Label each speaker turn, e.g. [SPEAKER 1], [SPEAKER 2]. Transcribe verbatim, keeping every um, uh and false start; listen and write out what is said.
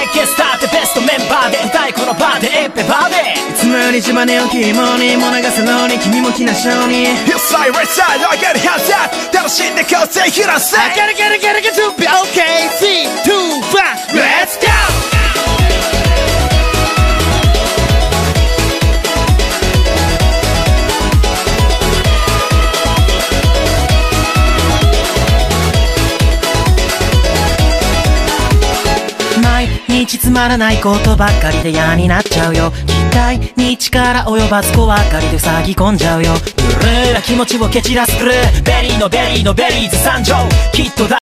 [SPEAKER 1] ゲスターでベストメンバーで歌いこのバーでエッペバーで
[SPEAKER 2] いつもより自慢を君もにも流すのに君も来なしょに
[SPEAKER 3] You say right side, I get hands up 楽しんでこうぜ、you don't say
[SPEAKER 2] I gotta gotta gotta get to be okay three, two, one, let's go! 毎日つまらないことばっかりで嫌になっちゃうよ。期待に力及ばず小分かりで塞ぎ込んじゃうよ。
[SPEAKER 1] ブルーな気持ちを蹴散らすブルーベリーのベリーのベリーズ参上きっとだ